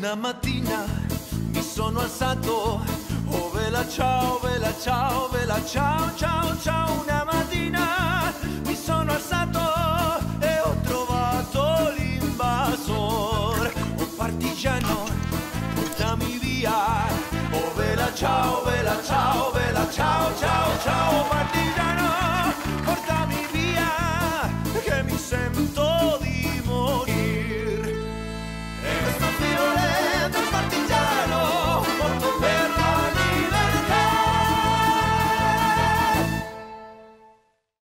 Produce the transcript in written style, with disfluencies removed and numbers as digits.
Una mattina mi sono alzato, oh vela ciao, vela ciao, vela ciao, ciao, ciao. Una mattina mi sono alzato e ho trovato l'invasor. Oh partigiano, portami via, oh vela ciao, vela ciao,